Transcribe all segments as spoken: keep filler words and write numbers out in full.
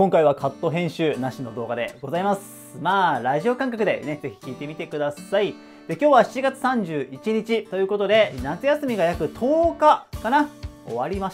今回はカット編集なしの動画でございます。まあ、ラジオ感覚でね、ぜひ聞いてみてください。で、今日はしちがつさんじゅういちにちということで、夏休みが約とおかかな終わりました。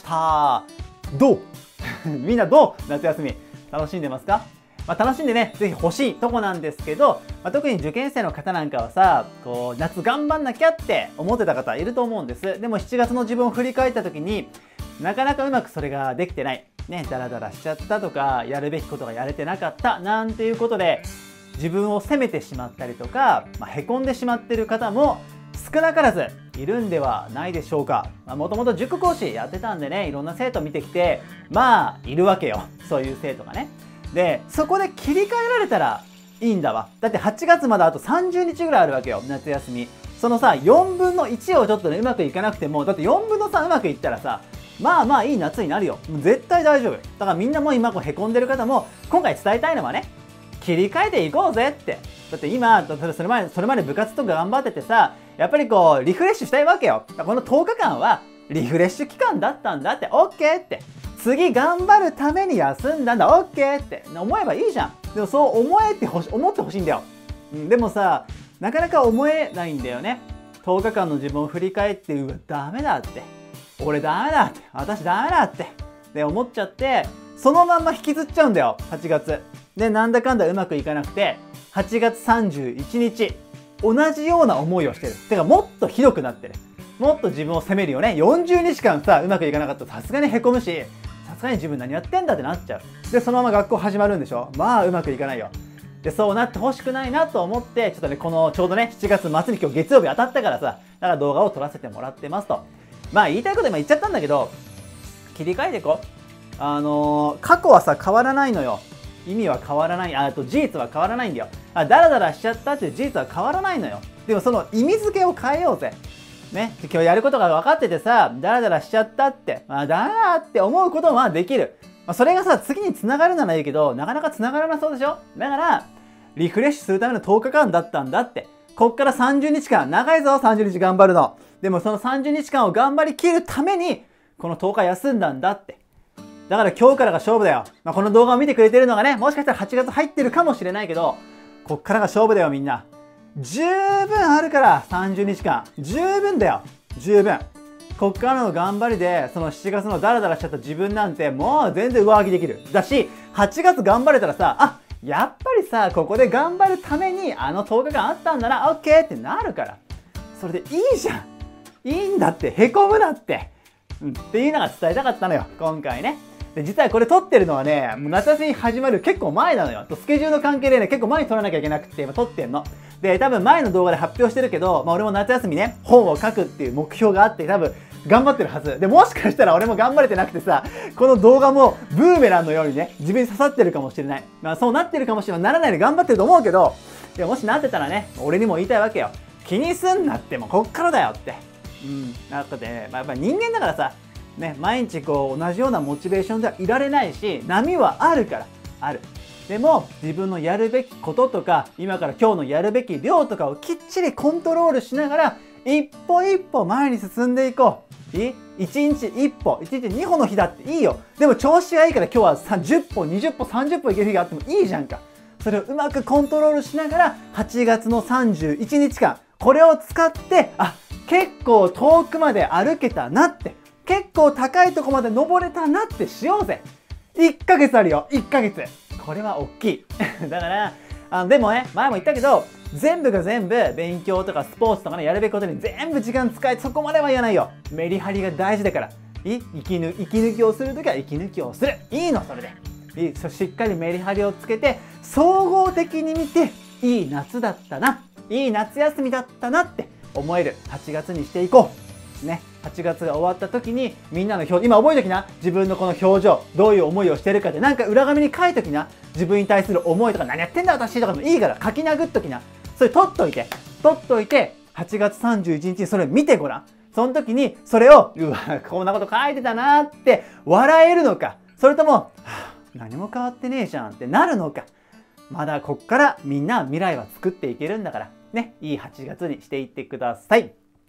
どうみんなどう夏休み楽しんでますか？まあ、楽しんでね、ぜひ欲しいとこなんですけど、まあ、特に受験生の方なんかはさ、こう、夏頑張んなきゃって思ってた方いると思うんです。でもしちがつの自分を振り返った時に、なかなかうまくそれができてない。ね、ダラダラしちゃったとか、やるべきことがやれてなかったなんていうことで、自分を責めてしまったりとか、まあ、へこんでしまっている方も少なからずいるんではないでしょうか。もともと塾講師やってたんでね、いろんな生徒見てきて、まあ、いるわけよ。そういう生徒がね。で、そこで切り替えられたらいいんだわ。だってはちがつまであとさんじゅうにちぐらいあるわけよ、夏休み。そのさ、よんぶんのいちをちょっとね、うまくいかなくても、だってよんぶんのさんうまくいったらさ、まあまあいい夏になるよ。絶対大丈夫。だからみんなも今こうへこんでる方も、今回伝えたいのはね、切り替えていこうぜって。だって今、それまで、それまで部活とか頑張っててさ、やっぱりこう、リフレッシュしたいわけよ。このとおかかんは、リフレッシュ期間だったんだって、オッケーって。次頑張るために休んだんだ、オッケーって思えばいいじゃん。でもそう思えてほし、思ってほしいんだよ。うん、でもさ、なかなか思えないんだよね。とおかかんの自分を振り返って、うわ、ダメだって。俺ダメだって。私ダメだって。で、思っちゃって、そのまんま引きずっちゃうんだよ、はちがつ。で、なんだかんだうまくいかなくて、はちがつさんじゅういちにち、同じような思いをしてる。てか、もっとひどくなってる。もっと自分を責めるよね。よんじゅうにちかんさ、うまくいかなかったらさすがにへこむし、さすがに自分何やってんだってなっちゃう。で、そのまま学校始まるんでしょ。まあ、うまくいかないよ。で、そうなってほしくないなと思って、ちょっとね、このちょうどね、しちがつまつに今日月曜日当たったからさ、だから動画を撮らせてもらってますと。まあ、言いたいこと今言っちゃったんだけど、切り替えていこう。あのー、過去はさ、変わらないのよ。意味は変わらない。あと、事実は変わらないんだよ。あ、ダラダラしちゃったっていう事実は変わらないのよ。でもその意味付けを変えようぜ。ね。今日やることが分かっててさ、ダラダラしちゃったって、あ、ダメだって思うことはできる。まあ、それがさ、次に繋がるならいいけど、なかなか繋がらなそうでしょ？だから、リフレッシュするためのとおかかんだったんだって。こっからさんじゅうにちかん、長いぞ、さんじゅうにち頑張るの。でもそのさんじゅうにちかんを頑張りきるために、このとおか休んだんだって。だから今日からが勝負だよ。まあ、この動画を見てくれてるのがね、もしかしたらはちがつ入ってるかもしれないけど、こっからが勝負だよみんな。十分あるから、さんじゅうにちかん。十分だよ。十分。こっからの頑張りで、そのしちがつのダラダラしちゃった自分なんて、もう全然上書きできる。だし、はちがつ頑張れたらさ、あ、やっぱりさ、ここで頑張るために、あのとおかかんあったんだな、オッケーってなるから。それでいいじゃん。いいんだって、へこむなって。うん、っていうのが伝えたかったのよ、今回ね。で、実はこれ撮ってるのはね、もう夏休み始まる結構前なのよ。スケジュールの関係でね、結構前に撮らなきゃいけなくて、今撮ってんの。で、多分前の動画で発表してるけど、まあ俺も夏休みね、本を書くっていう目標があって、多分頑張ってるはず。で、もしかしたら俺も頑張れてなくてさ、この動画もブーメランのようにね、自分に刺さってるかもしれない。まあそうなってるかもしれない。ならないで頑張ってると思うけど、いや、もしなってたらね、俺にも言いたいわけよ。気にすんなってもうこっからだよって。うん。だってね、まあ、やっぱり人間だからさ、ね、毎日こう同じようなモチベーションではいられないし、波はあるから、ある。でも自分のやるべきこととか、今から今日のやるべき量とかをきっちりコントロールしながら、一歩一歩前に進んでいこう。いい？一日一歩、一日二歩の日だっていいよ。でも調子がいいから今日はさじゅっぽ、にじゅっぽ、さんじゅっぽいける日があってもいいじゃんか。それをうまくコントロールしながら、はちがつのさんじゅういちにちかん、これを使って、あ、結構遠くまで歩けたなって。結構高いとこまで登れたなってしようぜ。いっかげつあるよ、いっかげつ。これは大きい。だから、あのでもね、前も言ったけど、全部が全部勉強とかスポーツとかね、やるべきことに全部時間使え、そこまでは言わないよ。メリハリが大事だから。いい息抜息抜きをするときは息抜きをする。いいの、それで。いいそしっかりメリハリをつけて、総合的に見て、いい夏だったな。いい夏休みだったなって思えるはちがつにしていこう。ね。はちがつが終わった時にみんなの表今覚えときな。自分のこの表情どういう思いをしてるかってなんか裏紙に書いときな。自分に対する思いとか何やってんだ私とかでもいいから書き殴っときな。それ取っといて取っといてはちがつさんじゅういちにちにそれ見てごらん。その時にそれをうわこんなこと書いてたなって笑えるのか、それとも、はあ、何も変わってねえじゃんってなるのか。まだこっからみんな未来は作っていけるんだからね、いいはちがつにしていってください。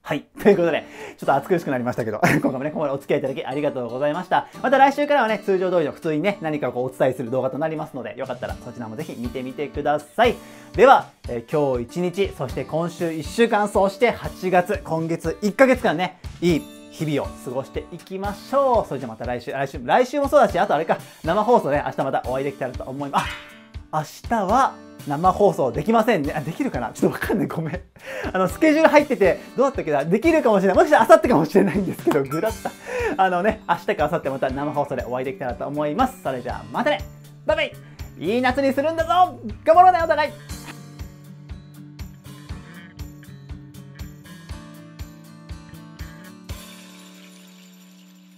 はい。ということで、ちょっと暑苦しくなりましたけど、今回もね、ここまでお付き合いいただきありがとうございました。また来週からはね、通常通りの普通にね、何かこうお伝えする動画となりますので、よかったらそちらもぜひ見てみてください。では、えー、今日一日、そして今週いっしゅうかん、そしてはちがつ、今月いっかげつかんね、いい日々を過ごしていきましょう。それじゃまた来週、来週、来週もそうだし、あとあれか、生放送ね、明日またお会いできたらと思います。あ、明日は、生放送できませんね。あ、できるかなちょっとわかんない。ごめん。あの、スケジュール入ってて、どうだったっけなできるかもしれない。もしかしたら明後日かもしれないんですけど、ぐだった。あのね、明日か明後日また生放送でお会いできたらと思います。それじゃあ、またねバイバイいい夏にするんだぞ頑張ろうね、お互い